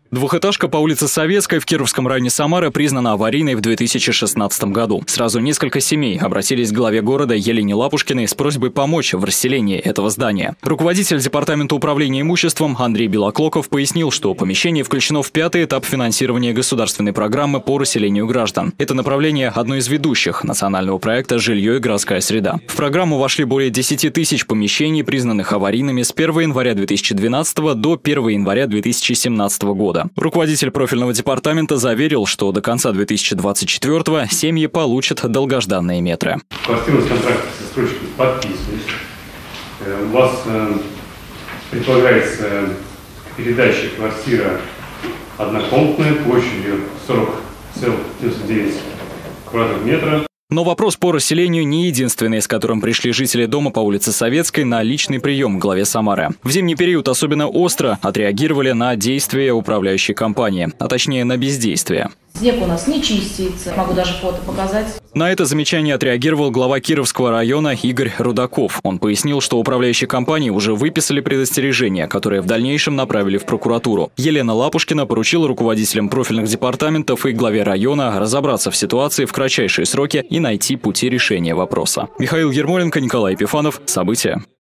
Двухэтажка по улице Советской в Кировском районе Самары признана аварийной в 2016 году. Сразу несколько семей обратились к главе города Елене Лапушкиной с просьбой помочь в расселении этого здания. Руководитель департамента управления имуществом Андрей Белоклоков пояснил, что помещение включено в 5-й этап финансирования государственной программы по расселению граждан. Это направление одно из ведущих национального проекта «Жилье и городская среда». В программу вошли более 10 тысяч помещений, признанных аварийными с 1 января 2012 до 1 января 2017 года. Руководитель профильного департамента заверил, что до конца 2024-го семьи получат долгожданные метры. Квартирный контракт со застройщиком подписываешь. У вас предполагается передача квартира однокомнатная площадью 40,99 квадратных метра. Но вопрос по расселению не единственный, с которым пришли жители дома по улице Советской на личный прием к главе Самары. В зимний период особенно остро отреагировали на действия управляющей компании, а точнее на бездействие. Снег у нас не чистится, могу даже фото показать. На это замечание отреагировал глава Кировского района Игорь Рудаков. Он пояснил, что управляющие компании уже выписали предостережения, которые в дальнейшем направили в прокуратуру. Елена Лапушкина поручила руководителям профильных департаментов и главе района разобраться в ситуации в кратчайшие сроки и найти пути решения вопроса. Михаил Ермоленко, Николай Епифанов. События.